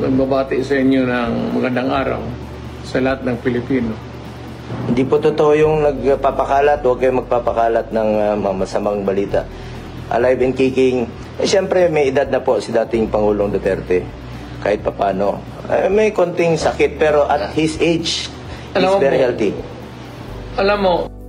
nagbabati sa inyo ng magandang araw sa lahat ng Pilipino. Hindi po totoo yung nagpapakalat. Huwag kayong magpapakalat ng masamang balita. Alive and kicking. Siyempre, may edad na po si dating Pangulong Duterte. Kahit papano. May konting sakit, pero at his age, he's very healthy. Alam mo,